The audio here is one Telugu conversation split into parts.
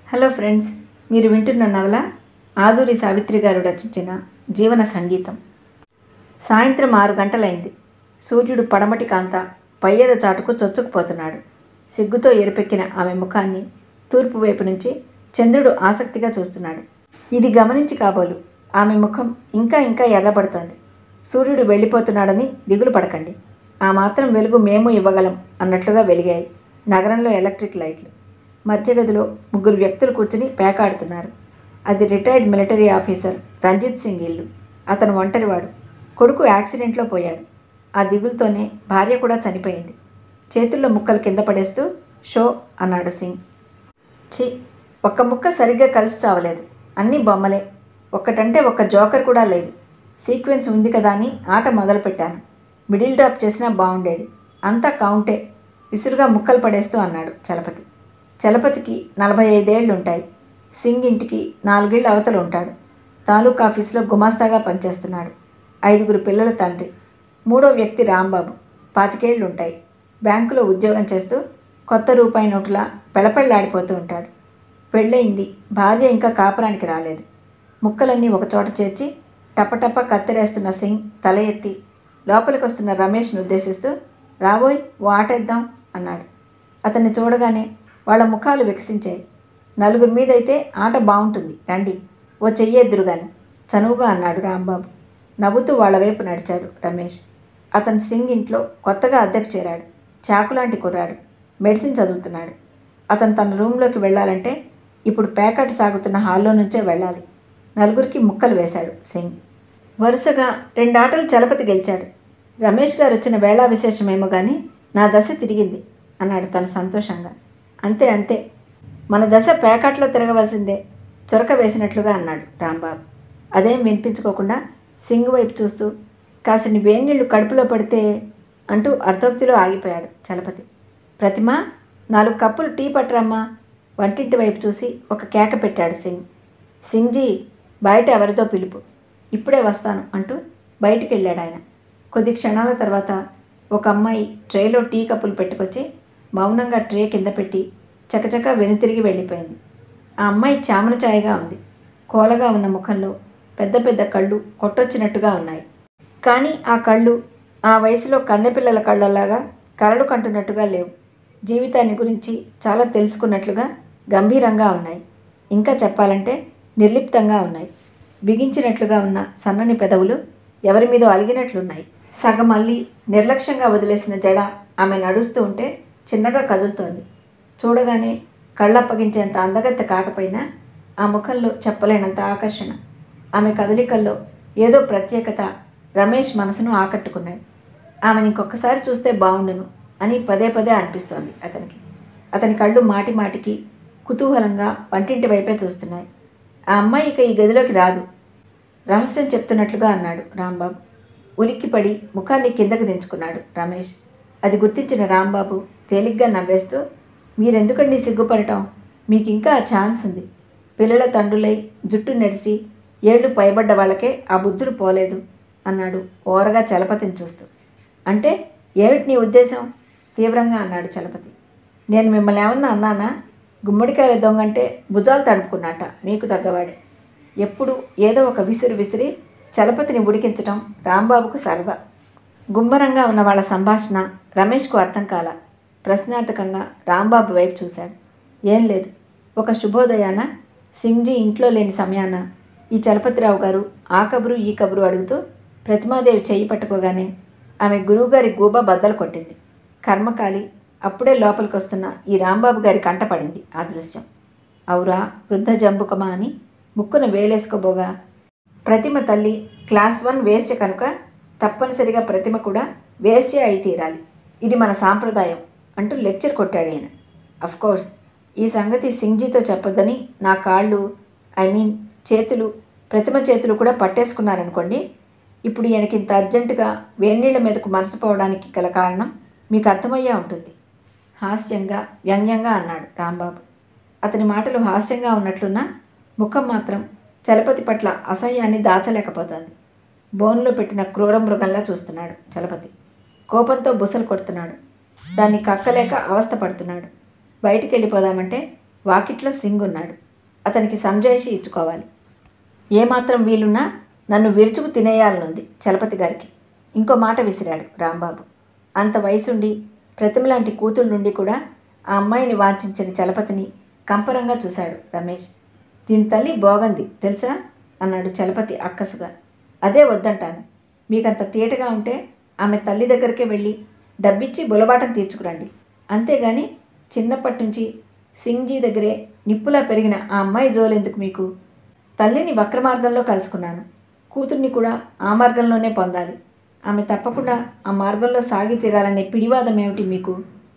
హలో ఫ్రెండ్స్, మీరు వింటున్న నవల ఆదూరి సావిత్రి గారు రచించిన జీవన సంగీతం. సాయంత్రం 6 గంటలైంది. సూర్యుడు పడమటి కాంత పయ్యద చాటుకు చొచ్చుకుపోతున్నాడు. సిగ్గుతో ఎరుపెక్కిన ఆమె ముఖాన్ని తూర్పు వైపు నుంచి చంద్రుడు ఆసక్తిగా చూస్తున్నాడు. ఇది గమనించి కాబోలు ఆమె ముఖం ఇంకా ఇంకా ఎర్రబడుతోంది. సూర్యుడు వెళ్ళిపోతున్నాడని దిగులు పడకండి, ఆ మాత్రం వెలుగు మేము ఇవ్వగలం అన్నట్లుగా వెలిగాయి నగరంలో ఎలక్ట్రిక్ లైట్లు. మధ్య గదిలో 3 వ్యక్తులు కూర్చుని పేకాడుతున్నారు. అది retired military officer Ranjit Singh ఇల్లు. అతను ఒంటరివాడు. కొడుకు యాక్సిడెంట్లో పోయాడు. ఆ దిగులుతోనే భార్య కూడా చనిపోయింది. చేతుల్లో ముక్కలు కింద పడేస్తూ షో అన్నాడు సింగ్. ఛీ, ఒక్క ముక్క సరిగ్గా కలిసి చావలేదు. అన్నీ బొమ్మలే. ఒక్కటంటే ఒక్క జోకర్ కూడా లేదు. సీక్వెన్స్ ఉంది కదా అని ఆట మొదలుపెట్టాను. మిడిల్ డ్రాప్ చేసినా బాగుండేది. అంతా కౌంటే విసురుగా ముక్కలు పడేస్తూ అన్నాడు చలపతి. చలపతికి 45 ఏళ్లుంటాయి. సింగ్ ఇంటికి 4 ఏళ్ల అవతలు ఉంటాడు. తాలూకా ఆఫీసులో గుమాస్తాగా పనిచేస్తున్నాడు. 5 పిల్లల తండ్రి. 3వ వ్యక్తి రాంబాబు, 25 ఏళ్లుంటాయి. బ్యాంకులో ఉద్యోగం చేస్తూ కొత్త రూపాయి నోటులా పెళపెళ్లాడిపోతూ ఉంటాడు. పెళ్ళయింది, భార్య ఇంకా కాపురానికి రాలేదు. ముక్కలన్నీ ఒకచోట చేర్చి టపటప కత్తెరేస్తున్న సింగ్ తల ఎత్తి లోపలికి వస్తున్న రమేష్ను ఉద్దేశిస్తూ రాబోయ్, ఓ ఆటేద్దాం అన్నాడు. అతన్ని చూడగానే వాళ్ళ ముఖాలు వికసించాయి. 4 మీదైతే ఆట బాగుంటుంది, రండి, ఓ చెయ్యేద్దురుగాని చనువుగా అన్నాడు రాంబాబు. నవ్వుతూ వాళ్ళ వైపు నడిచాడు రమేష్. అతను సింగ్ ఇంట్లో కొత్తగా అద్దెకు చేరాడు. చాకులాంటి కుర్రాడు. మెడిసిన్ చదువుతున్నాడు. అతను తన రూంలోకి వెళ్ళాలంటే ఇప్పుడు పేకాట సాగుతున్న హాల్లో నుంచే వెళ్ళాలి. 4కి ముక్కలు వేశాడు సింగ్. వరుసగా 2 ఆటలు చలపతి గెలిచాడు. రమేష్ గారు వచ్చిన వేళా విశేషమేమో కానీ నా దశ తిరిగింది అన్నాడు తను సంతోషంగా. అంతే అంతే, మన దశ పేకాట్లో తిరగవలసిందే చొరక వేసినట్లుగా అన్నాడు రాంబాబు. అదేం వినిపించుకోకుండా సింగ్ వైపు చూస్తూ కాసిని వేణీళ్లు కడుపులో పడితే అంటూ అర్ధోక్తిలో ఆగిపోయాడు చలపతి. ప్రతిమ, 4 కప్పులు టీ పట్టరమ్మా. వంటింటి వైపు చూసి ఒక కేక పెట్టాడు సింగ్. సింగ్జీ, బయట ఎవరితో పిలుపు, ఇప్పుడే వస్తాను అంటూ బయటికి వెళ్ళాడు ఆయన. కొద్ది క్షణాల తర్వాత ఒక అమ్మాయి ట్రేలో టీ కప్పులు పెట్టుకొచ్చి మౌనంగా ట్రే కింద పెట్టి చకచకా వెనుతిరిగి వెళ్ళిపోయింది. ఆ అమ్మాయి చామన ఛాయగా ఉంది. కోలగా ఉన్న ముఖంలో పెద్ద పెద్ద కళ్ళు కొట్టొచ్చినట్టుగా ఉన్నాయి. కానీ ఆ కళ్ళు ఆ వయసులో కన్నెపిల్లల కళ్ళలాగా కలలు కంటున్నట్టుగా లేవు. జీవితాన్ని గురించి చాలా తెలుసుకున్నట్లుగా గంభీరంగా ఉన్నాయి. ఇంకా చెప్పాలంటే నిర్లిప్తంగా ఉన్నాయి. బిగించినట్లుగా ఉన్న సన్నని పెదవులు ఎవరి మీదో అలిగినట్లున్నాయి. సగం అల్లి నిర్లక్ష్యంగా వదిలేసిన జడ ఆమె నడుస్తూ ఉంటే చిన్నగా కదులుతోంది. చూడగానే కళ్ళప్పగించేంత అందగత్తె కాకపోయినా ఆ ముఖంలో చెప్పలేనంత ఆకర్షణ. ఆమె కదలికల్లో ఏదో ప్రత్యేకత రమేష్ మనసును ఆకట్టుకున్నాయి. ఆమెను ఇంకొకసారి చూస్తే బాగుండును అని పదే పదే అనిపిస్తోంది అతనికి. అతని కళ్ళు మాటి మాటికి కుతూహలంగా వంటింటి వైపే చూస్తున్నాయి. ఆ అమ్మాయి ఇక ఈ గదిలోకి రాదు, రహస్యం చెప్తున్నట్లుగా అన్నాడు రాంబాబు. ఉలిక్కిపడి ముఖాన్ని కిందకు దించుకున్నాడు రమేష్. అది గుర్తించిన రాంబాబు తేలిగ్గా నవ్వేస్తూ, మీరెందుకండి సిగ్గుపడటం, మీకు ఇంకా ఆ ఛాన్స్ ఉంది. పిల్లల తండ్రులై జుట్టు నెరిసి ఏళ్ళు పైబడ్డ వాళ్ళకే ఆ బుద్ధులు పోలేదు అన్నాడు ఓరగా చలపతిని చూస్తూ. అంటే ఏమిటి నీ ఉద్దేశం, తీవ్రంగా అన్నాడు చలపతి. నేను మిమ్మల్ని ఏమన్నా అన్నానా? గుమ్మడికాయల దొంగంటే భుజాలు తడుపుకున్నట్ట మీకు తగ్గవాడే. ఎప్పుడు ఏదో ఒక విసిరి విసిరి చలపతిని ఉడికించటం రాంబాబుకు సరదా. గుమ్మరంగా ఉన్న వాళ్ళ సంభాషణ రమేష్కు అర్థం కాల. ప్రశ్నార్థకంగా రాంబాబు వైపు చూశాడు. ఏం లేదు, ఒక శుభోదయాన సింగ్జీ ఇంట్లో లేని సమయాన ఈ చలపతిరావు గారు ఆ కబురు ఈ కబురు అడుగుతూ ప్రతిమాదేవి చెయ్యి పట్టుకోగానే ఆమె గురువుగారి గూబ బద్దలు కొట్టింది. కర్మకాలి అప్పుడే లోపలికి వస్తున్న ఈ రాంబాబు గారి కంటపడింది ఆ దృశ్యం. ఔరా వృద్ధ జంబుకమా అని ముక్కున వేలేసుకోబోగా ప్రతిమ తల్లి క్లాస్ 1 వేశ్య కనుక తప్పనిసరిగా ప్రతిమ కూడా వేశ్య అయి తీరాలి, ఇది మన సాంప్రదాయం అంటూ లెక్చర్ కొట్టాడు ఆయన. అఫ్కోర్స్ ఈ సంగతి సింగ్జీతో చెప్పొద్దని నా కాళ్ళు, చేతులు, ప్రతిమ చేతులు కూడా పట్టేసుకున్నారనుకోండి. ఇప్పుడు ఈయనకి ఇంత అర్జెంటుగా వేన్నీళ్ల మీదకు మనసుపోవడానికి గల కారణం మీకు అర్థమయ్యే ఉంటుంది. హాస్యంగా వ్యంగ్యంగా అన్నాడు రాంబాబు. అతని మాటలు హాస్యంగా ఉన్నట్లున్నా ముఖం మాత్రం చలపతి పట్ల అసహ్యాన్ని దాచలేకపోతోంది. బోన్లో పెట్టిన క్రూర మృగంలా చూస్తున్నాడు చలపతి. కోపంతో బుసలు కొడుతున్నాడు. దాన్ని కక్కలేక అవస్థ పడుతున్నాడు. బయటికి వెళ్ళిపోదామంటే వాకిట్లో సింగ్ ఉన్నాడు. అతనికి సంజాయిషి ఇచ్చుకోవాలి. ఏమాత్రం వీలున్నా నన్ను విరుచుకు తినేయాలనుంది చలపతి గారికి. ఇంకో మాట విసిరాడు రాంబాబు. అంత వయసుండి ప్రతిమలాంటి కూతుళ్ళుండి కూడా ఆ అమ్మాయిని వాంఛించిన చలపతిని కంపరంగా చూశాడు రమేష్. దీని తల్లి బోగంది తెలుసా అన్నాడు చలపతి అక్కసుగా. అదే వద్దంటాను. మీకంత తీటగా ఉంటే ఆమె తల్లి దగ్గరికే వెళ్ళి డబ్బిచ్చి బులబాటం తీర్చుకురండి. అంతేగాని చిన్నప్పటి నుంచి సింగ్జీ దగ్గరే నిప్పులా పెరిగిన ఆ అమ్మాయి జోలెందుకు మీకు? తల్లిని వక్ర మార్గంలో కలుసుకున్నాను. కూతుర్ని కూడా ఆ మార్గంలోనే పొందాలి. ఆమె తప్పకుండా ఆ మార్గంలో సాగి తీరాలనే పిడివాదం ఏమిటి మీకు?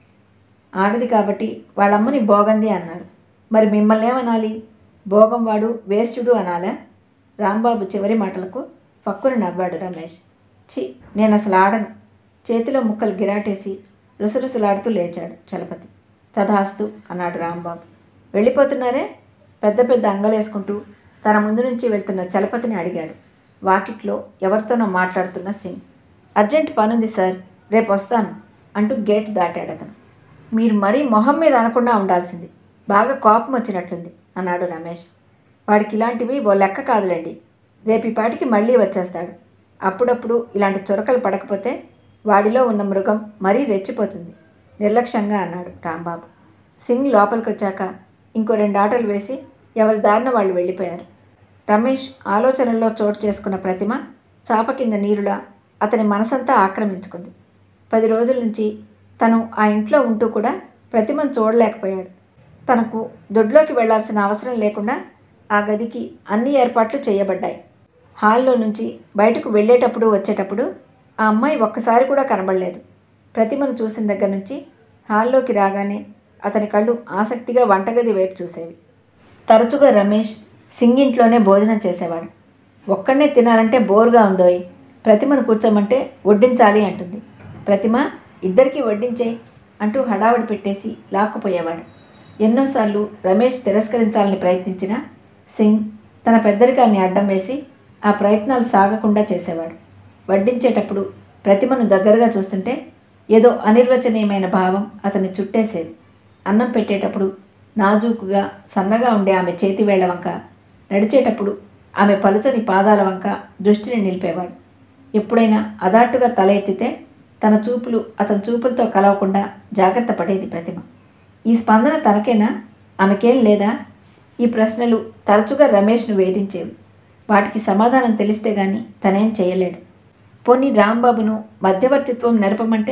ఆడది కాబట్టి వాళ్ళమ్మని బోగంది అన్నారు. మరి మిమ్మల్ని ఏమనాలి? భోగంవాడు వేశ్యుడు అనాలా? రాంబాబు చివరి మాటలకు పక్కున నవ్వాడు రమేష్. ఛీ, నేను అసలు ఆడను. చేతిలో ముక్కలు గిరాటేసి రుసరుసలాడుతూ లేచాడు చలపతి. తథాస్తు అన్నాడు రాంబాబు. వెళ్ళిపోతున్నారే? పెద్ద పెద్ద అంగలేసుకుంటూ తన ముందు నుంచి వెళ్తున్న చలపతిని అడిగాడు. వాకిట్లో ఎవరితోనో మాట్లాడుతున్న సింగ్. అర్జెంట్ పనుంది సార్, రేపు వస్తాను అంటూ గేట్ దాటాడు అతను. మీరు మరీ మొహం మీద అనకుండా ఉండాల్సింది. బాగా కోపం వచ్చినట్లుంది అన్నాడు రమేష్. వాడికి ఇలాంటివి ఓ లెక్క కాదులేండి. రేపిపాటికి మళ్ళీ వచ్చేస్తాడు. అప్పుడప్పుడు ఇలాంటి చురకలు పడకపోతే వాడిలో ఉన్న మృగం మరీ రెచ్చిపోతుంది నిర్లక్ష్యంగా అన్నాడు రాంబాబు. సింగ్ లోపలికి వచ్చాక ఇంకో 2 ఆటలు వేసి ఎవరి దారిన వాళ్ళు వెళ్ళిపోయారు. రమేష్ ఆలోచనల్లో చోటు చేసుకున్న ప్రతిమ చాప కింద నీరులా అతని మనసంతా ఆక్రమించుకుంది. 10 రోజుల నుంచి తను ఆ ఇంట్లో ఉంటూ కూడా ప్రతిమను చూడలేకపోయాడు. తనకు దొడ్లోకి వెళ్లాల్సిన అవసరం లేకుండా ఆ గదికి అన్ని ఏర్పాట్లు చేయబడ్డాయి. హాల్లో నుంచి బయటకు వెళ్ళేటప్పుడు వచ్చేటప్పుడు ఆ అమ్మాయి ఒక్కసారి కూడా కనబడలేదు. ప్రతిమను చూసిన దగ్గర నుంచి హాల్లోకి రాగానే అతని కళ్ళు ఆసక్తిగా వంటగది వైపు చూసేవి. తరచుగా రమేష్ సింగ్ ఇంట్లోనే భోజనం చేసేవాడు. ఒక్కడనే తినాలంటే బోరుగా ఉందోయ్, ప్రతిమను కూర్చోమంటే వడ్డించాలి అంటుంది. ప్రతిమ ఇద్దరికీ వడ్డించే అంటూ హడావుడి పెట్టేసి లాక్కుపోయేవాడు. ఎన్నోసార్లు రమేష్ తిరస్కరించాలని ప్రయత్నించినా సింగ్ తన పెద్దరికాన్ని అడ్డం వేసి ఆ ప్రయత్నాలు సాగకుండా చేసేవాడు. వడ్డించేటప్పుడు ప్రతిమను దగ్గరగా చూస్తుంటే ఏదో అనిర్వచనీయమైన భావం అతన్ని చుట్టేసేది. అన్నం పెట్టేటప్పుడు నాజూకుగా సన్నగా ఉండే ఆమె చేతివేళ్ల వంక, నడిచేటప్పుడు ఆమె పలుచని పాదాల వంక దృష్టిని నిలిపేవాడు. ఎప్పుడైనా అదాటుగా తల ఎత్తితే తన చూపులు అతని చూపులతో కలవకుండా జాగ్రత్త పడేది ప్రతిమ. ఈ స్పందన తనకేనా, ఆమెకేం లేదా? ఈ ప్రశ్నలు తరచుగా రమేష్ను వేధించేవి. వాటికి సమాధానం తెలిస్తే గాని తనేం చేయలేడు. పోనీ రాంబాబును మధ్యవర్తిత్వం నెరపమంటే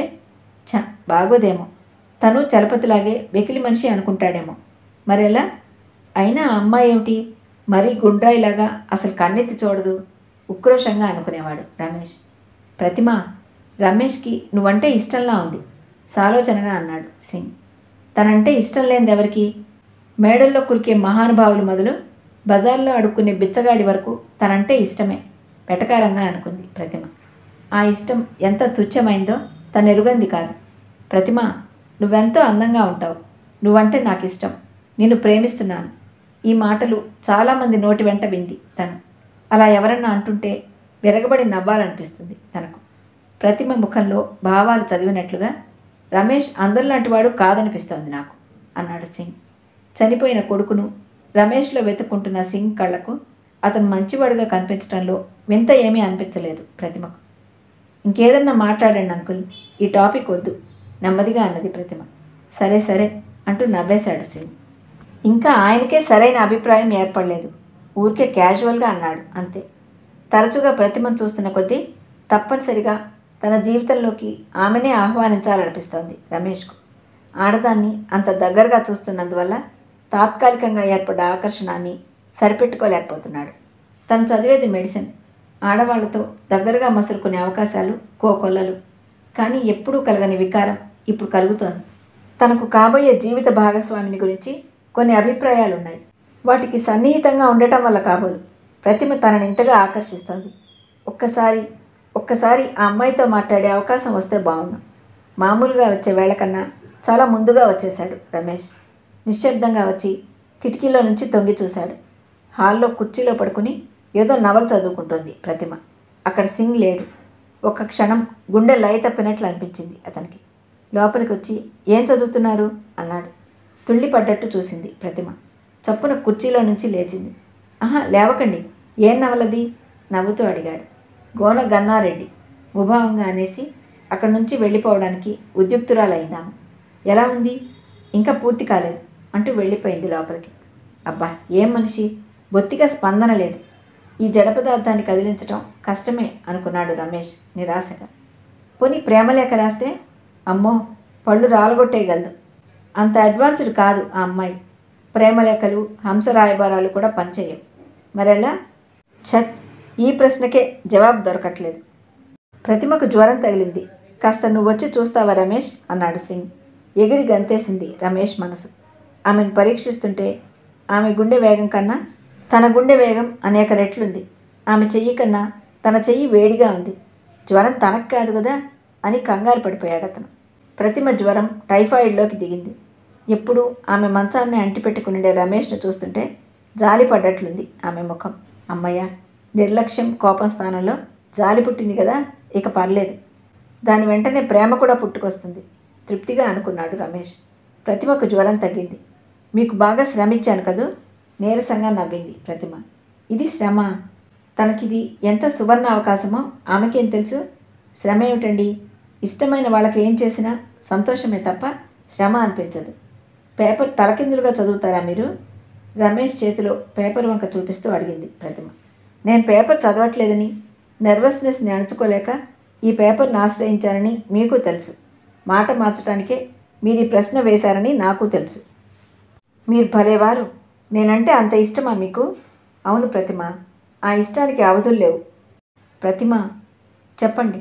బాగోదేమో. తను చలపతిలాగే వెకిలి మనిషి అనుకుంటాడేమో. మరెలా? అయినా ఆ అమ్మాయి ఏమిటి మరీ గుండ్రాయిలాగా అసలు కన్నెత్తి చూడదు ఉక్రోషంగా అనుకునేవాడు రమేష్. ప్రతిమ, రమేష్కి నువ్వంటే ఇష్టంలా ఉంది సాలోచనగా అన్నాడు సింగ్. తనంటే ఇష్టం లేనిది ఎవరికి? మేడల్లో కురికే మహానుభావులు మొదలు బజార్లో అడుక్కునే బిచ్చగాడి వరకు తనంటే ఇష్టమే వెటకారంగా అనుకుంది ప్రతిమ. ఆ ఇష్టం ఎంత తుచ్చమైందో తనెరుగంది కాదు. ప్రతిమ, నువ్వెంతో అందంగా ఉంటావు. నువ్వంటే నాకు ఇష్టం. నిన్ను ప్రేమిస్తున్నాను. ఈ మాటలు చాలామంది నోటి వెంట వింది తను. అలా ఎవరన్నా అంటుంటే విరగబడి నవ్వాలనిపిస్తుంది తనకు. ప్రతిమ ముఖంలో భావాలు చదివినట్లుగా రమేష్ అందరిలాంటివాడు కాదనిపిస్తోంది నాకు అన్నాడు సింగ్. చనిపోయిన కొడుకును రమేష్లో వెతుక్కుంటున్న సింగ్ కళ్ళకు అతను మంచివాడుగా కనిపించడంలో వింత ఏమీ అనిపించలేదు ప్రతిమకు. ఇంకేదన్నా మాట్లాడండి అంకుల్, ఈ టాపిక్ వద్దు నెమ్మదిగా అన్నది ప్రతిమ. సరే సరే అంటూ నవ్వేశాడు సింగ్. ఇంకా ఆయనకే సరైన అభిప్రాయం ఏర్పడలేదు. ఊరికే క్యాజువల్గా అన్నాడు అంతే. తరచుగా ప్రతిమను చూస్తున్న కొద్దీ తప్పనిసరిగా తన జీవితంలోకి ఆమెనే ఆహ్వానించాలనిపిస్తోంది రమేష్కు. ఆడదాన్ని అంత దగ్గరగా చూస్తున్నందువల్ల తాత్కాలికంగా ఏర్పడ్డ ఆకర్షణాన్ని సరిపెట్టుకోలేకపోతున్నాడు. తను చదివేది మెడిసిన్. ఆడవాళ్లతో దగ్గరగా మసులుకునే అవకాశాలు కోకొల్లలు. కానీ ఎప్పుడూ కలగని వికారం ఇప్పుడు కలుగుతోంది. తనకు కాబోయే జీవిత భాగస్వామిని గురించి కొన్ని అభిప్రాయాలున్నాయి. వాటికి సన్నిహితంగా ఉండటం వల్ల కాబోలు ప్రతిమ తనని ఇంతగా ఆకర్షిస్తోంది. ఒక్కసారి ఆ అమ్మాయితో మాట్లాడే అవకాశం వస్తే బాగుండు. మామూలుగా వచ్చే వేళకన్నా చాలా ముందుగా వచ్చేశాడు రమేష్. నిశ్శబ్దంగా వచ్చి కిటికీలో నుంచి తొంగి చూశాడు. హాల్లో కుర్చీలో పడుకుని ఏదో నవల చదువుకుంటోంది ప్రతిమ. అక్కడ సింగ్ లేడు. ఒక్క క్షణం గుండె లయ తప్పినట్లు అనిపించింది అతనికి. లోపలికి వచ్చి ఏం చదువుతున్నారు అన్నాడు. తుళ్ళిపడ్డట్టు చూసింది ప్రతిమ. చప్పున కుర్చీలో నుంచి లేచింది. ఆహా, లేవకండి. ఏం నవలది? నవ్వుతూ అడిగాడు గోన గన్నారెడ్డి ముభావంగా అనేసి అక్కడి నుంచి వెళ్ళిపోవడానికి ఉద్యుక్తురాలైందాము. ఎలా ఉంది? ఇంకా పూర్తి కాలేదు అంటూ వెళ్ళిపోయింది లోపలికి. అబ్బా, ఏం మనిషి! బొత్తిగా స్పందన లేదు. ఈ జడ పదార్థాన్ని కదిలించటం కష్టమే అనుకున్నాడు రమేష్ నిరాశగా. పోనీ ప్రేమలేఖ రాస్తే? అమ్మో, పళ్ళు రాలగొట్టేయగలదు. అంత అడ్వాన్స్డ్ కాదు ఆ అమ్మాయి. ప్రేమలేఖలు, హంసరాయబారాలు కూడా పనిచేయవు. మరెలా? ఛత్, ఈ ప్రశ్నకే జవాబు దొరకట్లేదు. ప్రతిమకు జ్వరం తగిలింది. కాస్త నువ్వొచ్చి చూస్తావా రమేష్ అన్నాడు సింగ్. ఎగిరి గంతేసింది రమేష్ మనసు. ఆమెను పరీక్షిస్తుంటే ఆమె గుండె వేగం కన్నా తన గుండె వేగం అనేక రెట్లుంది. ఆమె చెయ్యి కన్నా తన చెయ్యి వేడిగా ఉంది. జ్వరం తనకు కాదు కదా అని కంగారు పడిపోయాడు అతను. ప్రతిమ జ్వరం టైఫాయిడ్లోకి దిగింది. ఎప్పుడు ఆమె మంచాన్ని అంటిపెట్టుకునిండే రమేష్ను చూస్తుంటే జాలి పడ్డట్లుంది ఆమె ముఖం. అమ్మయ్య, నిర్లక్ష్యం కోపం స్థానంలో జాలి పుట్టింది కదా, ఇక పర్లేదు. దాని వెంటనే ప్రేమ కూడా పుట్టుకొస్తుంది తృప్తిగా అనుకున్నాడు రమేష్. ప్రతిమకు జ్వరం తగ్గింది. మీకు బాగా శ్రమించాను కదూ? నీరసంగా నవ్వింది ప్రతిమ. ఇది శ్రమ? తనకిది ఎంత సువర్ణ అవకాశమో ఆమెకేం తెలుసు? శ్రమ ఏమిటండి? ఇష్టమైన వాళ్ళకి ఏం చేసినా సంతోషమే తప్ప శ్రమ అనిపించదు. పేపర్ తలకిందులుగా చదువుతారా మీరు? రమేష్ చేతిలో పేపర్ వంక చూపిస్తూ అడిగింది ప్రతిమ. నేను పేపర్ చదవట్లేదని, నర్వస్నెస్ని అణుచుకోలేక ఈ పేపర్ను ఆశ్రయించానని మీకు తెలుసు. మాట మార్చడానికే మీరు ఈ ప్రశ్న వేశారని నాకు తెలుసు. మీరు భలేవారు. నేనంటే అంత ఇష్టమా మీకు? అవును ప్రతిమ, ఆ ఇష్టానికి అవధులు లేవు. ప్రతిమ, చెప్పండి.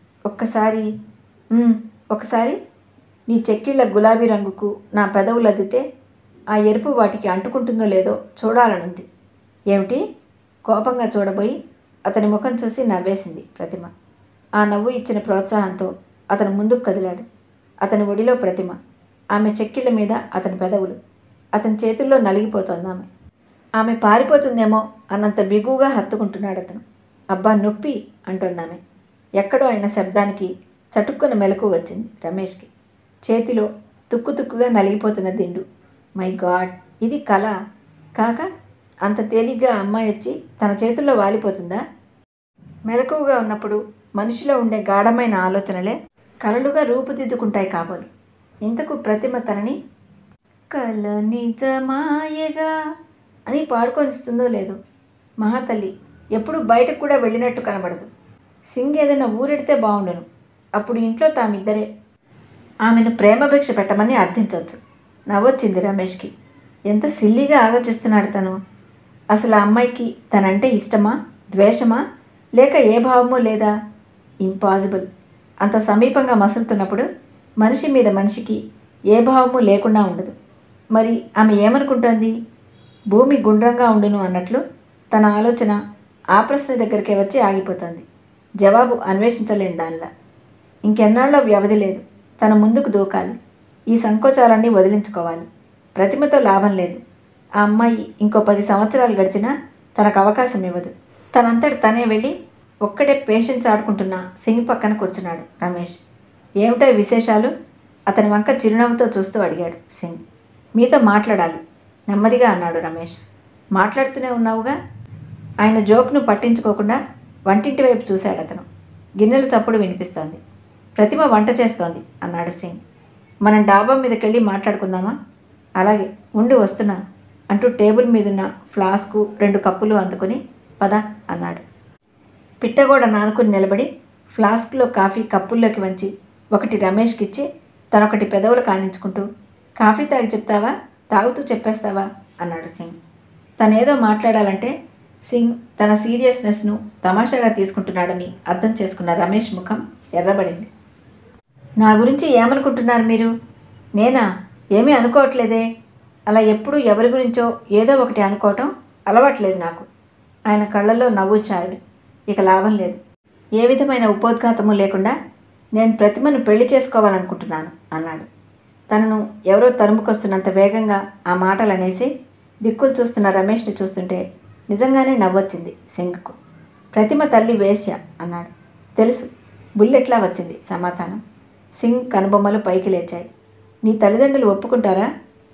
ఒకసారి నీ చెక్కిళ్ళ గులాబీ రంగుకు నా పెదవులు అద్దితే ఆ ఎరుపు వాటికి అంటుకుంటుందో లేదో చూడాలనుంది. ఏమిటి? కోపంగా చూడబోయి అతని ముఖం చూసి నవ్వేసింది ప్రతిమ. ఆ నవ్వు ఇచ్చిన ప్రోత్సాహంతో అతను ముందుకు కదిలాడు. అతని ఒడిలో ప్రతిమ, ఆమె చెక్కిళ్ళ మీద అతని పెదవులు. అతని చేతుల్లో నలిగిపోతోంది ఆమె. ఆమె పారిపోతుందేమో అన్నంత బిగువుగా హత్తుకుంటున్నాడు అతను. అబ్బా, నొప్పి అంటోందామె. ఎక్కడో అయిన శబ్దానికి చటుక్కున మెలకు వచ్చింది రమేష్కి. చేతిలో తుక్కుతుక్కుగా నలిగిపోతున్న దిండు. మై గాడ్, ఇది కళ కాక అంత తేలిగ్గా అమ్మాయి వచ్చి తన చేతుల్లో వాలిపోతుందా? మెలకువగా ఉన్నప్పుడు మనిషిలో ఉండే గాఢమైన ఆలోచనలే కలలుగా రూపుదిద్దుకుంటాయి కాబోలు. ఇంతకు ప్రతిమ తనని కల నిజమాయగా అని పాడుకొనిస్తుందో లేదో. మహాతల్లి ఎప్పుడు బయటకు కూడా వెళ్ళినట్టు కనబడదు. సింగ్ ఏదైనా ఊరెడితే బాగుండును. అప్పుడు ఇంట్లో తామిద్దరే. ఆమెను ప్రేమభిక్ష పెట్టమని అర్థించవచ్చు. నవ్వొచ్చింది రమేష్కి. ఎంత సిల్లీగా ఆలోచిస్తున్నాడు తను. అసలు ఆ అమ్మాయికి తనంటే ఇష్టమా, ద్వేషమా, లేక ఏ భావమూ లేదా? ఇంపాసిబుల్. అంత సమీపంగా మసులుతున్నప్పుడు మనిషి మీద మనిషికి ఏ భావము లేకుండా ఉండదు. మరి ఆమె ఏమనుకుంటోంది? భూమి గుండ్రంగా ఉండును అన్నట్లు తన ఆలోచన ఆ ప్రశ్న దగ్గరికే వచ్చి ఆగిపోతుంది. జవాబు అన్వేషించలేని దానిలా. ఇంకెన్నాళ్ళో వ్యవధి లేదు. తన ముందుకు దూకాలి. ఈ సంకోచాలన్నీ వదిలించుకోవాలి. ప్రతిమతో లాభం లేదు. ఆ అమ్మాయి ఇంకో 10 సంవత్సరాలు గడిచినా తనకు అవకాశం ఇవ్వదు. తనంతటి తనే వెళ్ళి ఒక్కడే పేషెన్స్ ఆడుకుంటున్న సింగ్ పక్కన కూర్చున్నాడు రమేష్. ఏమిటో విశేషాలు? అతని వంక చిరునవ్వుతో చూస్తూ అడిగాడు సింగ్. మీతో మాట్లాడాలి నెమ్మదిగా అన్నాడు రమేష్. మాట్లాడుతూనే ఉన్నావుగా. ఆయన జోక్ను పట్టించుకోకుండా వంటింటి వైపు చూశాడు అతను. గిన్నెల చప్పుడు వినిపిస్తోంది. ప్రతిమ వంట చేస్తోంది అన్నాడు సింగ్. మనం డాబా మీదకెళ్ళి మాట్లాడుకుందామా? అలాగే, ఉండి వస్తున్నా అంటూ టేబుల్ మీదున్న ఫ్లాస్కు 2 కప్పులు అందుకుని పద అన్నాడు. పిట్టగోడ నానుకుని నిలబడి ఫ్లాస్క్లో కాఫీ కప్పుల్లోకి వంచి ఒకటి రమేష్కిచ్చి తనొకటి పెదవులు కానించుకుంటూ, కాఫీ తాగి చెప్తావా, తాగుతూ చెప్పేస్తావా అన్నాడు సింగ్. తనేదో మాట్లాడాలంటే సింగ్ తన సీరియస్నెస్ను తమాషాగా తీసుకుంటున్నాడని అర్థం చేసుకున్న రమేష్ ముఖం ఎర్రబడింది. నా గురించి ఏమనుకుంటున్నారు మీరు? నేనా? ఏమీ అనుకోవట్లేదే. అలా ఎప్పుడూ ఎవరి గురించో ఏదో ఒకటి అనుకోవటం అలవాట్లేదు నాకు. ఆయన కళ్ళల్లో నవ్వు ఛాయలు. ఇక లాభం లేదు. ఏ విధమైన ఉపోద్ఘాతము లేకుండా నేను ప్రతిమను పెళ్లి చేసుకోవాలనుకుంటున్నాను అన్నాడు. తనను ఎవరో తరుముకొస్తున్నంత వేగంగా ఆ మాటలు అనేసి దిక్కులు చూస్తున్న రమేష్ని చూస్తుంటే నిజంగానే నవ్వొచ్చింది సింగ్కు. ప్రతిమ తల్లి వేశ్య అన్నాడు. తెలుసు. బుల్లెట్లా వచ్చింది సమాధానం. సింగ్ కనుబొమ్మలు పైకి లేచాయి. నీ తల్లిదండ్రులు ఒప్పుకుంటారా?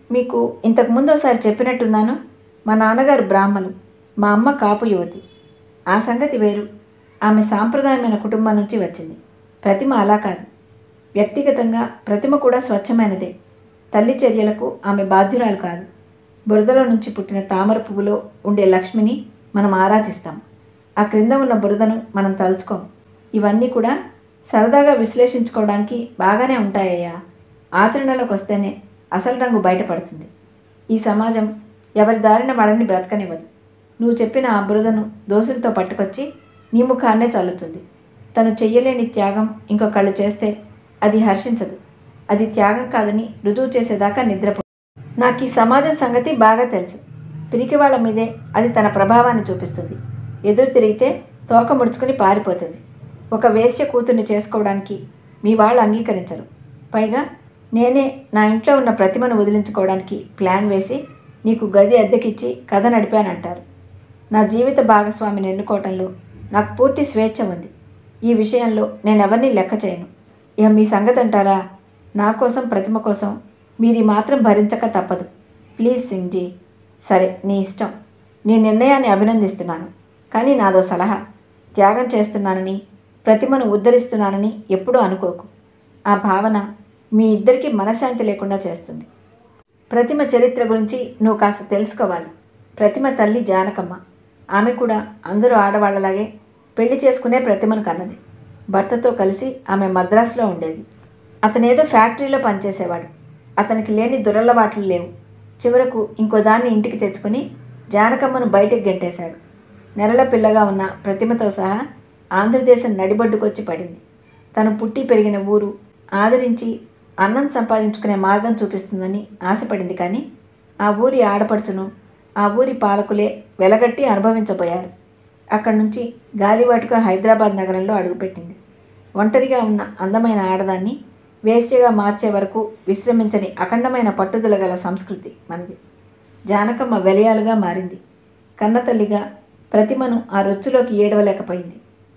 మీకు ఇంతకుముందు ఒకసారి చెప్పినట్టున్నాను, మా నాన్నగారు బ్రాహ్మలు, మా అమ్మ కాపు యువతి. ఆ సంగతి వేరు. ఆమె సాంప్రదాయమైన కుటుంబం నుంచి వచ్చింది. ప్రతిమ అలా కాదు. వ్యక్తిగతంగా ప్రతిమ కూడా స్వచ్ఛమైనదే. తల్లి చర్యలకు ఆమె బాధ్యురాలు కాదు. బురదలో నుంచి పుట్టిన తామర పువ్వులో ఉండే లక్ష్మిని మనం ఆరాధిస్తాం. ఆ క్రింద ఉన్న బురదను మనం తలుచుకోం. ఇవన్నీ కూడా సరదాగా విశ్లేషించుకోవడానికి బాగానే ఉంటాయ్యా. ఆచరణలోకి వస్తేనే అసలు రంగు బయటపడుతుంది. ఈ సమాజం ఎవరి దారిన వాళ్ళని బ్రతకనివ్వదు. నువ్వు చెప్పిన ఆ బురదను దోసులతో పట్టుకొచ్చి నీ ముఖాన్నే చల్లుతుంది. తను చెయ్యలేని త్యాగం ఇంకొకళ్ళు చేస్తే అది హర్షించదు. అది త్యాగం కాదని రుజువు చేసేదాకా నిద్రపో. నాకు ఈ సమాజం సంగతి బాగా తెలుసు. పిరికి వాళ్ళ మీదే అది తన ప్రభావాన్ని చూపిస్తుంది. ఎదురు తిరిగితే తోక ముడుచుకుని పారిపోతుంది. ఒక వేశ్య కూతుర్ని చేసుకోవడానికి మీ వాళ్ళు అంగీకరించరు. పైగా నేనే నా ఇంట్లో ఉన్న ప్రతిమను వదిలించుకోవడానికి ప్లాన్ వేసి నీకు గది అద్దెకిచ్చి కథ నడిపానంటారు. నా జీవిత భాగస్వామిని ఎన్నుకోవటంలో నాకు పూర్తి స్వేచ్ఛ ఉంది. ఈ విషయంలో నేనెవరిని లెక్క చేయను. ఇక మీ సంగతి అంటారా? నా కోసం, ప్రతిమ కోసం మీరు ఈ మాత్రం భరించక తప్పదు. ప్లీజ్ సింగ్జీ. సరే, నీ ఇష్టం. నీ నిర్ణయాన్ని అభినందిస్తున్నాను. కానీ నాదో సలహా. త్యాగం చేస్తున్నానని, ప్రతిమను ఉద్ధరిస్తున్నానని ఎప్పుడూ అనుకోకు. ఆ భావన మీ ఇద్దరికీ మనశ్శాంతి లేకుండా చేస్తుంది. ప్రతిమ చరిత్ర గురించి నువ్వు కాస్త తెలుసుకోవాలి. ప్రతిమ తల్లి జానకమ్మ. ఆమె కూడా అందరూ ఆడవాళ్లలాగే పెళ్లి చేసుకునే ప్రతిమను కన్నది. భర్తతో కలిసి ఆమె మద్రాసులో ఉండేది. అతనేదో ఫ్యాక్టరీలో పనిచేసేవాడు. అతనికి లేని దురలవాట్లు లేవు. చివరకు ఇంకో దాన్ని ఇంటికి తెచ్చుకొని జానకమ్మను బయటికి గెంటేశాడు. నెలల పిల్లగా ఉన్న ప్రతిమతో సహా ఆంధ్రదేశం నడిబడ్డుకొచ్చి పడింది. తను పుట్టి పెరిగిన ఊరు ఆదరించి అన్నం సంపాదించుకునే మార్గం చూపిస్తుందని ఆశపడింది. కానీ ఆ ఊరి ఆడపడుచును, ఆ ఊరి పాలకులే వెలగట్టి అనుభవించబోయారు. అక్కడి నుంచి గాలివాటుగా హైదరాబాద్ నగరంలో అడుగుపెట్టింది. ఒంటరిగా ఉన్న అందమైన ఆడదాన్ని వేశ్యగా మార్చే వరకు విశ్రమించని అఖండమైన పట్టుదల గల సంస్కృతి మనది. జానకమ్మ వెలయాలుగా మారింది. కన్నతల్లిగా ప్రతిమను ఆ రొచ్చులోకి ఏడవలేకపోయింది.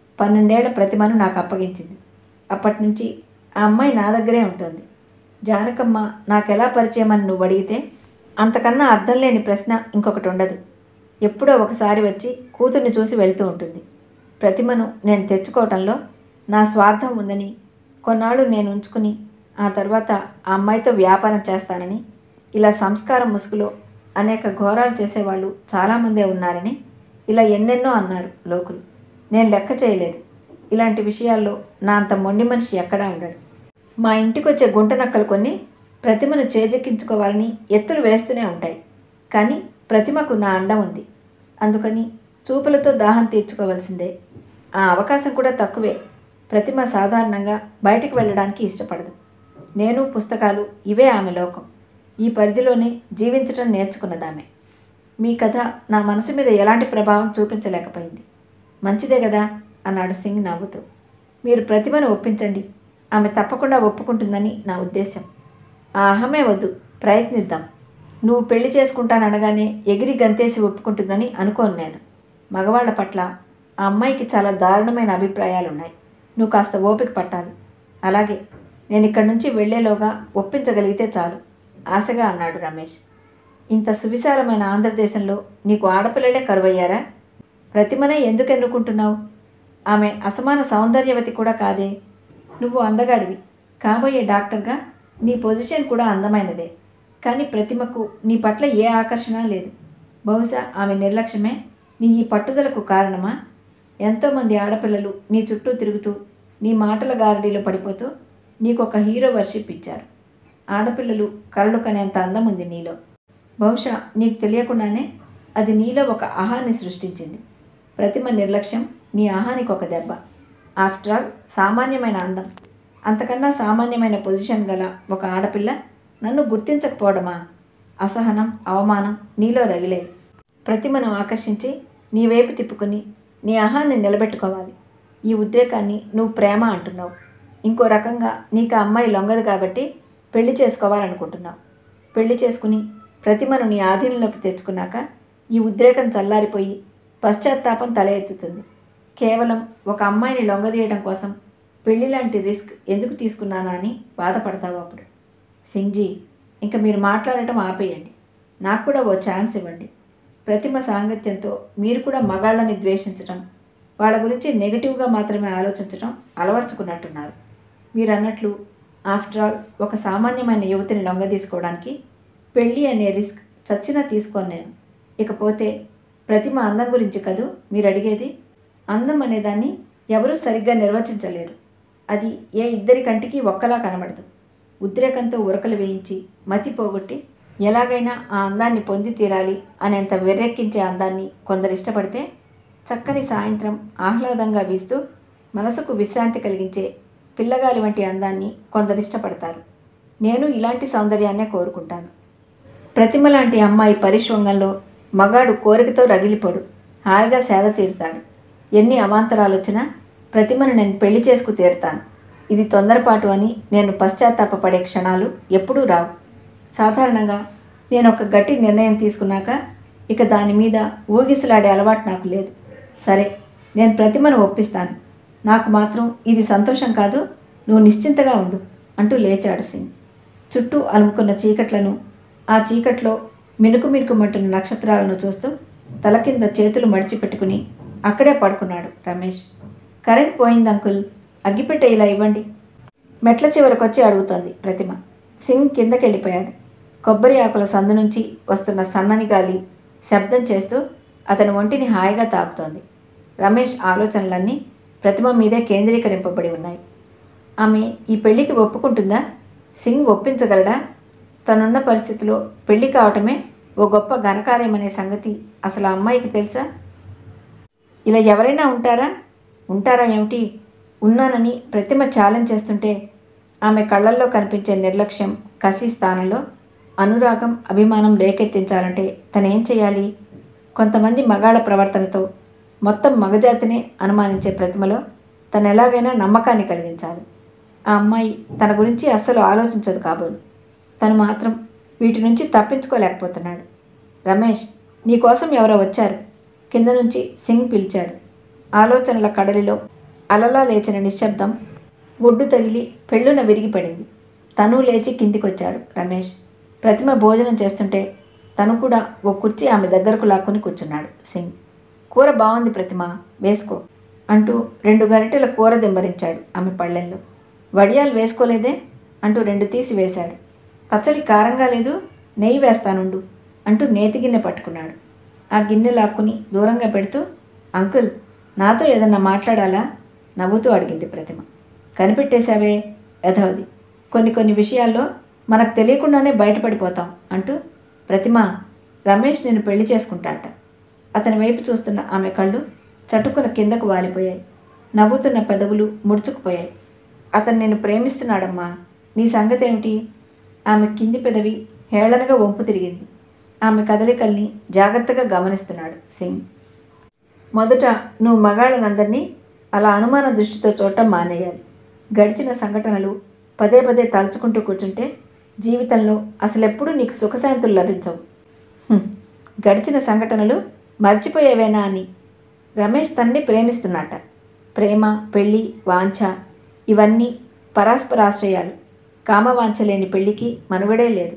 12 ఏళ్ల ప్రతిమను నాకు అప్పగించింది. అప్పటి నుంచి ఆ అమ్మాయి నా దగ్గరే ఉంటుంది. జానకమ్మ నాకెలా పరిచయమని నువ్వు అడిగితే అంతకన్నా అర్థం లేని ప్రశ్న ఇంకొకటి ఉండదు. ఎప్పుడో ఒకసారి వచ్చి కూతుర్ని చూసి వెళ్తూ ఉంటుంది. ప్రతిమను నేను తెచ్చుకోవటంలో నా స్వార్థం ఉందని, కొన్నాళ్ళు నేను ఉంచుకుని ఆ తర్వాత ఆ అమ్మాయితో వ్యాపారం చేస్తానని, ఇలా సంస్కారం ముసుగులో అనేక ఘోరాలు చేసేవాళ్ళు చాలామందే ఉన్నారని, ఇలా ఎన్నెన్నో అన్నారు లోకులు. నేను లెక్క చేయలేదు. ఇలాంటి విషయాల్లో నా అంత మొండి మనిషి ఎక్కడా ఉండడు. మా ఇంటికి వచ్చే గుంట నక్కలు కొన్ని ప్రతిమను చేజెక్కించుకోవాలని ఎత్తులు వేస్తూనే ఉంటాయి. కానీ ప్రతిమకు నా అండ ఉంది. అందుకని చూపులతో దాహం తీర్చుకోవాల్సిందే. ఆ అవకాశం కూడా తక్కువే. ప్రతిమ సాధారణంగా బయటికి వెళ్ళడానికి ఇష్టపడదు. నేను, పుస్తకాలు ఇవే ఆమె లోకం. ఈ పరిధిలోనే జీవించటం నేర్చుకున్నదామె. మీ కథ నా మనసు మీద ఎలాంటి ప్రభావం చూపించలేకపోయింది. మంచిదే కదా అన్నాడు సింగ్ నవ్వుతూ. మీరు ప్రతిమను ఒప్పించండి. ఆమె తప్పకుండా ఒప్పుకుంటుందని నా ఉద్దేశం. ఆ అహమే వద్దు, ప్రయత్నిద్దాం. నువ్వు పెళ్లి చేసుకుంటాననగానే ఎగిరి గంతేసి ఒప్పుకుంటుందని అనుకోను నేను. మగవాళ్ల పట్ల ఆ అమ్మాయికి చాలా దారుణమైన అభిప్రాయాలున్నాయి. నువ్వు కాస్త ఓపిక పట్టాలి. అలాగే, నేను ఇక్కడి నుంచి వెళ్లేలోగా ఒప్పించగలిగితే చాలు ఆశగా అన్నాడు రమేష్. ఇంత సువిశాలమైన ఆంధ్రదేశంలో నీకు ఆడపిల్లలే కరువయ్యారా? ప్రతిమనే ఎందుకు ఎన్నుకుంటున్నావు? ఆమె అసమాన సౌందర్యవతి కూడా కాదే. నువ్వు అందగాడివి. కాబోయే డాక్టర్గా నీ పొజిషన్ కూడా అందమైనదే. కానీ ప్రతిమకు నీ పట్ల ఏ ఆకర్షణ లేదు. బహుశా ఆమె నిర్లక్ష్యమే నీ ఈ పట్టుదలకు కారణమా? ఎంతోమంది ఆడపిల్లలు నీ చుట్టూ తిరుగుతూ నీ మాటల గారడీలో పడిపోతూ నీకొక హీరో వర్షిప్ ఇచ్చారు. ఆడపిల్లలు కలలు కనేంత అందం ఉంది నీలో. బహుశా నీకు తెలియకుండానే అది నీలో ఒక ఆహాన్ని సృష్టించింది. ప్రతిమ నిర్లక్ష్యం నీ ఆహానికి ఒక దెబ్బ. ఆఫ్టర్ ఆల్ సామాన్యమైన అందం, అంతకన్నా సామాన్యమైన పొజిషన్ గల ఒక ఆడపిల్ల నన్ను గుర్తించకపోవడమా? అసహనం, అవమానం నీలో రగిలే. ప్రతిమను ఆకర్షించి నీ వైపు తిప్పుకుని నీ అహాన్ని నిలబెట్టుకోవాలి. ఈ ఉద్రేకాన్ని నువ్వు ప్రేమ అంటున్నావు. ఇంకో రకంగా నీకు ఆ అమ్మాయి లొంగదు కాబట్టి పెళ్లి చేసుకోవాలనుకుంటున్నావు. పెళ్లి చేసుకుని ప్రతిమను నీ ఆధీనంలోకి తెచ్చుకున్నాక ఈ ఉద్రేకం చల్లారిపోయి పశ్చాత్తాపం తల ఎత్తుతుంది. కేవలం ఒక అమ్మాయిని లొంగదీయడం కోసం పెళ్లి లాంటి రిస్క్ ఎందుకు తీసుకున్నానా అని బాధపడతావు అప్పుడు. సింగ్జీ, ఇంకా మీరు మాట్లాడటం ఆపేయండి. నాకు కూడా ఓ ఛాన్స్ ఇవ్వండి. ప్రతిమ సాంగత్యంతో మీరు కూడా మగాళ్ళని ద్వేషించడం, వాళ్ళ గురించి నెగిటివ్గా మాత్రమే ఆలోచించడం అలవర్చుకున్నట్టున్నారు. మీరు అన్నట్లు ఆఫ్టర్ ఆల్ ఒక సామాన్యమైన యువతిని లొంగదీసుకోవడానికి పెళ్ళి అనే రిస్క్ చచ్చినా తీసుకోను నేను. ఇకపోతే ప్రతిమ అందం గురించి కదూ మీరు అడిగేది? అందం అనేదాన్ని ఎవరూ సరిగ్గా నిర్వచించలేరు. అది ఏ ఇద్దరి కంటికి ఒక్కలా కనబడదు. ఉద్రేకంతో ఉరకలు వేయించి మతి పోగొట్టి ఎలాగైనా ఆ అందాన్ని పొంది తీరాలి అనేంత వెర్రెక్కించే అందాన్ని కొందరు ఇష్టపడితే, చక్కని సాయంత్రం ఆహ్లాదంగా వీస్తూ మనసుకు విశ్రాంతి కలిగించే పిల్లగాలి వంటి అందాన్ని కొందరు ఇష్టపడతారు. నేను ఇలాంటి సౌందర్యాన్నే కోరుకుంటాను. ప్రతిమ లాంటి అమ్మాయి పరిశ్వంగంలో మగాడు కోరికతో రగిలిపోడు, హాయిగా సేద తీరుతాడు. ఎన్ని అవాంతరాలు వచ్చినా ప్రతిమను నేను పెళ్లి చేసుకు తీరుతాను. ఇది తొందరపాటు అని నేను పశ్చాత్తాపపడే క్షణాలు ఎప్పుడూ రావు. సాధారణంగా నేను ఒక గట్టి నిర్ణయం తీసుకున్నాక ఇక దాని మీద ఊగిసలాడే అలవాటు నాకు లేదు. సరే, నేను ప్రతిమను ఒప్పిస్తాను. నాకు మాత్రం ఇది సంతోషం కాదు, నువ్వు నిశ్చింతగా ఉండు అంటూ లేచాడు సింగ్. చుట్టూ అలుముకున్న చీకట్లను, ఆ చీకట్లో మినుకు మినుకుమంటున్న నక్షత్రాలను చూస్తూ తల కింద చేతులు మడిచిపెట్టుకుని అక్కడే పడుకున్నాడు రమేష్. కరెంట్ పోయింది అంకుల్, అగ్గిపెట్టె ఇలా ఇవ్వండి. మెట్ల చివరకు వచ్చి అడుగుతోంది ప్రతిమ. సింగ్ కిందకెళ్ళిపోయాడు. కొబ్బరి ఆకుల సందు నుంచి వస్తున్న సన్నని గాలి శబ్దం చేస్తూ అతని ఒంటిని హాయిగా తాకుతోంది. రమేష్ ఆలోచనలన్నీ ప్రతిమ మీదే కేంద్రీకరింపబడి ఉన్నాయి. ఆమె ఈ పెళ్లికి ఒప్పుకుంటుందా? సింగ్ ఒప్పించగలడా? తనున్న పరిస్థితిలో పెళ్లి కావటమే ఓ గొప్ప ఘనకార్యమనే సంగతి అసలు ఆ అమ్మాయికి తెలుసా? ఇలా ఎవరైనా ఉంటారా ఏమిటి? ఉన్నానని ప్రతిమ ఛాలెంజ్ చేస్తుంటే ఆమె కళ్ళల్లో కనిపించే నిర్లక్ష్యం, కసి స్థానంలో అనురాగం, అభిమానం రేకెత్తించాలంటే తనేం చేయాలి? కొంతమంది మగాళ్ళ ప్రవర్తనతో మొత్తం మగజాతినే అనుమానించే ప్రతిమలో తను ఎలాగైనా నమ్మకాన్ని కలిగించాలి. ఆ అమ్మాయి తన గురించి అస్సలు ఆలోచించదు కాబోలు. తను మాత్రం వీటి నుంచి తప్పించుకోలేకపోతున్నాడు. రమేష్, నీకోసం ఎవరో వచ్చారు. కింద నుంచి సింగ్ పిలిచాడు. ఆలోచనల కడలిలో అలలా లేచిన నిశ్శబ్దం ఒడ్డు తగిలి పెళ్ళున విరిగిపడింది. తను లేచి కిందికొచ్చాడు రమేష్. ప్రతిమ భోజనం చేస్తుంటే తను కూడా ఓ కుర్చీ ఆమె దగ్గరకు లాక్కుని కూర్చున్నాడు సింగ్. కూర బాగుంది ప్రతిమ, వేసుకో అంటూ 2 గరిటెల కూర దింబరించాడు ఆమె పళ్ళెంలో. వడియాలు వేసుకోలేదే అంటూ 2 తీసి వేశాడు. పచ్చడి కారంగా లేదు, నెయ్యి వేస్తానుండు అంటూ నేతి గిన్నె పట్టుకున్నాడు. ఆ గిన్నె లాక్కుని దూరంగా పెడుతూ, అంకుల్, నాతో ఏదన్నా మాట్లాడాలా? నవ్వుతూ అడిగింది ప్రతిమ. కనిపెట్టేశావే యథవది, కొన్ని విషయాల్లో మనకు తెలియకుండానే బయటపడిపోతాం అంటూ, ప్రతిమ, రమేష్ నిన్ను పెళ్లి చేసుకుంటాట. అతని వైపు చూస్తున్న ఆమె కళ్ళు చటుక్కున కిందకు వాలిపోయాయి. నవ్వుతున్న పెదవులు ముడుచుకుపోయాయి. అతను నిన్ను ప్రేమిస్తున్నాడమ్మా, నీ సంగతి ఏమిటి? ఆమె కింది పెదవి హేళనగా వంపు తిరిగింది. ఆమె కదలికల్ని జాగ్రత్తగా గమనిస్తున్నాడు సింగ్. మొదట నువ్వు మగాళ్ళనందరినీ అలా అనుమాన దృష్టితో చూడటం మానేయాలి. గడిచిన సంఘటనలు పదే తలుచుకుంటూ కూర్చుంటే జీవితంలో అసలెప్పుడూ నీకు సుఖశాంతులు లభించవు. గడిచిన సంఘటనలు మర్చిపోయేవేనా అని. రమేష్ తనని ప్రేమిస్తున్నట్ట. ప్రేమ, పెళ్ళి, వాంఛ ఇవన్నీ పరాస్పరాశ్రయాలు. కామవాంఛ లేని పెళ్ళికి మనుగడే లేదు.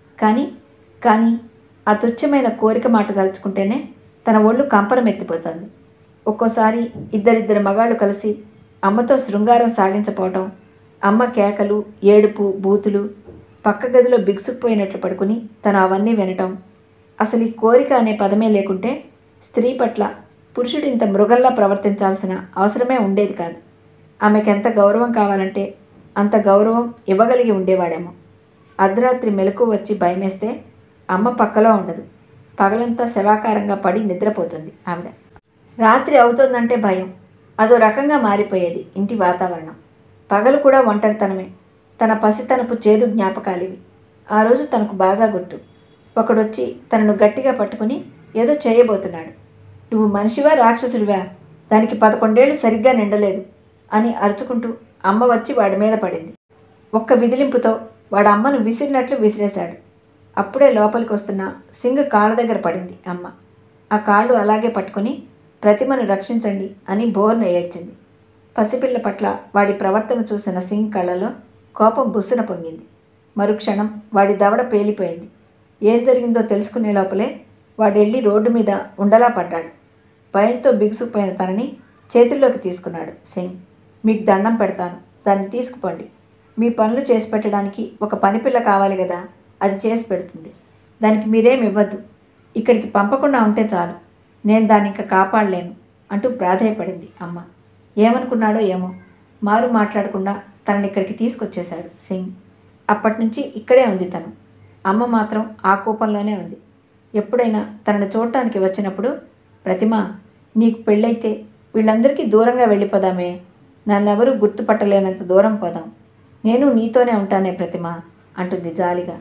కానీ ఆ తుచ్చమైన కోరిక మాట తలుచుకుంటేనే తన ఒళ్ళు కంపరమెత్తిపోతుంది. ఒక్కోసారి ఇద్దరిద్దరు మగాళ్ళు కలిసి అమ్మతో శృంగారం సాగించపోవటం, అమ్మ కేకలు, ఏడుపు, బూతులు, పక్క గదిలో బిగుసుకుపోయినట్లు పడుకుని తను అవన్నీ వినటం. అసలు ఈ కోరిక అనే పదమే లేకుంటే స్త్రీ పట్ల పురుషుడు ఇంత మృగంలా ప్రవర్తించాల్సిన అవసరమే ఉండేది కాదు. ఆమెకు ఎంత గౌరవం కావాలంటే అంత గౌరవం ఇవ్వగలిగి ఉండేవాడేమో. అర్ధరాత్రి మెలకు వచ్చి భయమేస్తే అమ్మ పక్కలో ఉండదు. పగలంతా శవాకారంగా పడి నిద్రపోతుంది ఆవిడ. రాత్రి అవుతోందంటే భయం. అదో రకంగా మారిపోయేది ఇంటి వాతావరణం. పగలు కూడా ఒంటరితనమే. తన పసితనపు చేదు జ్ఞాపకాలివి. ఆ రోజు తనకు బాగా గుర్తు. ఒకడొచ్చి తనను గట్టిగా పట్టుకుని ఏదో చేయబోతున్నాడు. నువ్వు మనిషివా రాక్షసుడివా? దానికి 11 ఏళ్ళు సరిగ్గా నిండలేదు అని అరుచుకుంటూ అమ్మ వచ్చి వాడి మీద పడింది. ఒక్క విదిలింపుతో వాడు అమ్మను విసిరినట్లు విసిరేశాడు. అప్పుడే లోపలికి వస్తున్న సింగ్ కాళ్ళ దగ్గర పడింది అమ్మ. ఆ కాళ్ళు అలాగే పట్టుకుని ప్రతిమను రక్షించండి అని బోర్న ఏడ్చింది. పసిపిల్ల పట్ల వాడి ప్రవర్తన చూసిన సింగ్ కళ్ళలో కోపం బుస్సున పొంగింది. మరుక్షణం వాడి దవడ పేలిపోయింది. ఏం జరిగిందో తెలుసుకునే లోపలే వాడెళ్ళి రోడ్డు మీద ఉండలా పడ్డాడు. భయంతో బిగుసుకుపోయిన తనని చేతుల్లోకి తీసుకున్నాడు సింగ్. మీకు దండం పెడతాను, దాన్ని తీసుకుపోండి. మీ పనులు చేసి పెట్టడానికి ఒక పనిపిల్ల కావాలి కదా, అది చేసి పెడుతుంది. దానికి మీరేం ఇవ్వద్దు. ఇక్కడికి పంపకుండా ఉంటే చాలు. నేను దాన్ని ఇంకా కాపాడలేను అంటూ ప్రాధేయపడింది అమ్మ. ఏమనుకున్నాడో ఏమో, మారు మాట్లాడకుండా తనని ఇక్కడికి తీసుకొచ్చేశాడు సింగ్. అప్పటినుంచి ఇక్కడే ఉంది తను. అమ్మ మాత్రం ఆ కోపంలోనే ఉంది. ఎప్పుడైనా తనని చూడటానికి వచ్చినప్పుడు, ప్రతిమ, నీకు పెళ్ళైతే వీళ్ళందరికీ దూరంగా వెళ్ళిపోదామే, నన్నెవరూ గుర్తుపట్టలేనంత దూరం పోదాం. నేను నీతోనే ఉంటానే ప్రతిమ అంటుంది జాలిగా.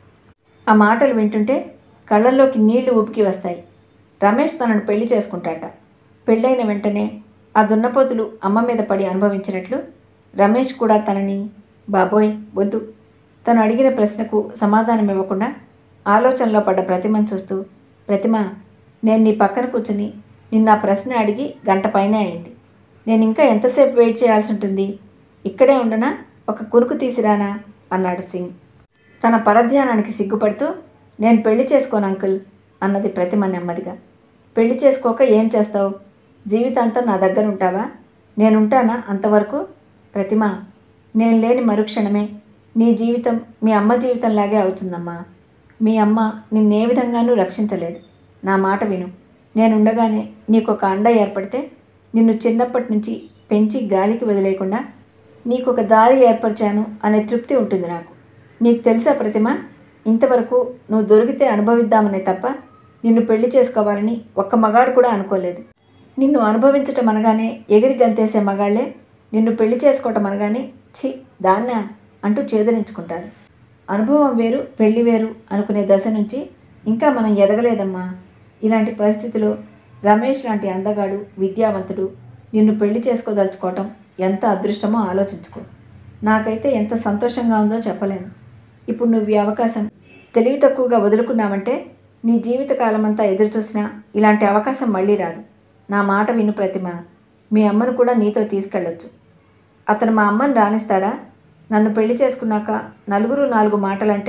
ఆ మాటలు వింటుంటే కళ్ళల్లోకి నీళ్లు ఉబికి వస్తాయి. రమేష్ తనను పెళ్లి చేసుకుంటాట. పెళ్ళైన వెంటనే ఆ దున్నపోతులు అమ్మ మీద పడి అనుభవించినట్లు రమేష్ కూడా తనని, బాబోయ్ వద్దు. తను అడిగిన ప్రశ్నకు సమాధానం ఇవ్వకుండా ఆలోచనలో పడ్డ ప్రతిమను చూస్తూ, ప్రతిమ, నేను నీ పక్కన కూర్చుని నిన్న ఆ ప్రశ్న అడిగి గంట పైనే అయింది. నేను ఇంకా ఎంతసేపు వెయిట్ చేయాల్సి ఉంటుంది? ఇక్కడే ఉండనా, ఒక కునుకు తీసిరానా అన్నాడు సింగ్. తన పరధ్యానానికి సిగ్గుపడుతూ, నేను పెళ్లి చేసుకోను అంకుల్ అన్నది ప్రతిమ నెమ్మదిగా. పెళ్లి చేసుకోక ఏం చేస్తావు? జీవితాంతం నా దగ్గర ఉంటావా? నేనుంటానా అంతవరకు? ప్రతిమ, నేను లేని మరుక్షణమే నీ జీవితం మీ అమ్మ జీవితంలాగే అవుతుందమ్మా. మీ అమ్మ నిన్నే విధంగానూ రక్షించలేదు. నా మాట విను. నేనుండగానే నీకొక అండ ఏర్పడితే నిన్ను చిన్నప్పటి నుంచి పెంచి గాలికి వదిలేయకుండా నీకొక దారి ఏర్పరిచాను అనే తృప్తి ఉంటుంది నాకు. నీకు తెలుసా ప్రతిమ, ఇంతవరకు నువ్వు దొరికితే అనుభవిద్దామనే తప్ప నిన్ను పెళ్లి చేసుకోవాలని ఒక్క మగాడు కూడా అనుకోలేదు. నిన్ను అనుభవించటం అనగానే ఎగిరి గంతేసే మగాళ్లే నిన్ను పెళ్లి చేసుకోవటం అనగానే ఛీ దాన్నా అంటూ చేదరించుకుంటారు. అనుభవం వేరు, పెళ్లి వేరు అనుకునే దశ నుంచి ఇంకా మనం ఎదగలేదమ్మా. ఇలాంటి పరిస్థితిలో రమేష్ లాంటి అందగాడు, విద్యావంతుడు నిన్ను పెళ్లి చేసుకోదలుచుకోవటం ఎంత అదృష్టమో ఆలోచించుకో. నాకైతే ఎంత సంతోషంగా ఉందో చెప్పలేను. ఇప్పుడు నువ్వు ఈ అవకాశం తెలివి తక్కువగా వదులుకున్నావంటే నీ జీవితకాలమంతా ఎదురుచూసినా ఇలాంటి అవకాశం మళ్ళీ రాదు. నా మాట విను ప్రతిమ. మీ అమ్మను కూడా నీతో తీసుకెళ్ళొచ్చు. అతను మా అమ్మని రాణిస్తాడా? నన్ను పెళ్లి చేసుకున్నాక నలుగురు నాలుగు మాటలంటే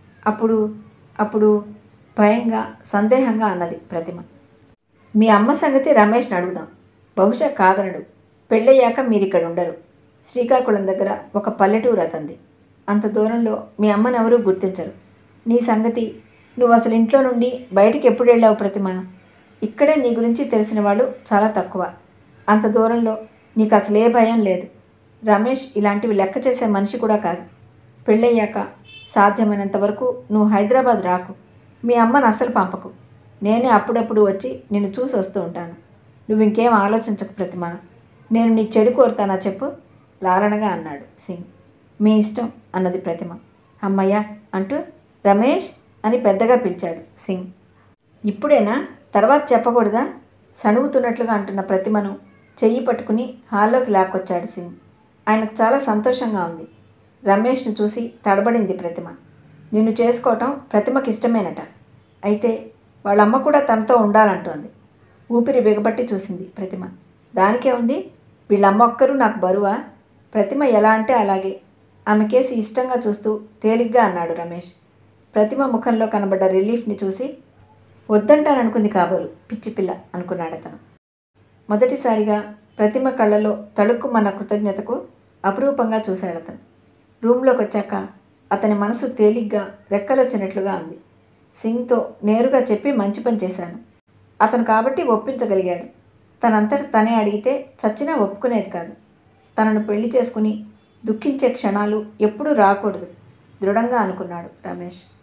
అప్పుడు భయంగా, సందేహంగా అన్నది ప్రతిమ. మీ అమ్మ సంగతి రమేష్ని అడుగుదాం. బహుశా కాదనడు. పెళ్ళయ్యాక మీరిక్కడ ఉండరు. శ్రీకాకుళం దగ్గర ఒక పల్లెటూరు అతంది. అంత దూరంలో మీ అమ్మనెవరూ గుర్తించరు. నీ సంగతి, నువ్వు అసలు ఇంట్లో నుండి బయటికి ఎప్పుడు వెళ్ళావు ప్రతిమ? ఇక్కడే నీ గురించి తెలిసిన వాళ్ళు చాలా తక్కువ. అంత దూరంలో నీకు అసలే భయం లేదు. రమేష్ ఇలాంటివి లెక్క చేసే మనిషి కూడా కాదు. పెళ్ళయ్యాక సాధ్యమైనంత వరకు నువ్వు హైదరాబాద్ రాకు. మీ అమ్మను అస్సలు పంపకు. నేనే అప్పుడప్పుడు వచ్చి నిన్ను చూసి వస్తూ ఉంటాను. నువ్వు ఇంకేం ఆలోచించకు ప్రతిమ. నేను నీ చెడు కోరుతానా చెప్పు లాలనగా అన్నాడు సింగ్. మీ ఇష్టం అన్నది ప్రతిమ. అమ్మయ్య అంటూ రమేష్ అని పెద్దగా పిలిచాడు సింగ్. ఇప్పుడేనా, తర్వాత చెప్పకూడదా? సణుగుతున్నట్లుగా అంటున్న ప్రతిమను చెయ్యి పట్టుకుని హాల్లోకి లాక్కొచ్చాడు సింగ్. ఆయనకు చాలా సంతోషంగా ఉంది. రమేష్ను చూసి తడబడింది ప్రతిమ. నిన్ను చేసుకోవటం ప్రతిమకి ఇష్టమేనట. అయితే వాళ్ళమ్మ కూడా తనతో ఉండాలంటోంది. ఊపిరి బిగబట్టి చూసింది ప్రతిమ. దానికే ఉంది, వీళ్ళమ్మ ఒక్కరూ నాకు బరువా? ప్రతిమ ఎలా అంటే అలాగే. ఆమె కేసి ఇష్టంగా చూస్తూ తేలిగ్గా అన్నాడు రమేష్. ప్రతిమ ముఖంలో కనబడ్డ రిలీఫ్ని చూసి వద్దంటాననుకుంది కాబోలు, పిచ్చిపిల్ల అనుకున్నాడతను. మొదటిసారిగా ప్రతిమ కళ్ళలో తళుక్కుమన్న కృతజ్ఞతకు అపురూపంగా చూశాడతను. రూమ్లోకి వచ్చాక అతని మనసు తేలిగ్గా రెక్కలొచ్చినట్లుగా ఉంది. సింగ్తో నేరుగా చెప్పి మంచి పని చేశాను. అతను కాబట్టి ఒప్పించగలిగాడు. తనంతట తనే అడిగితే చచ్చినా ఒప్పుకునేది కాదు. తనను పెళ్లి చేసుకుని దుఃఖించే క్షణాలు ఎప్పుడూ రాకూడదు దృఢంగా అనుకున్నాడు రమేష్.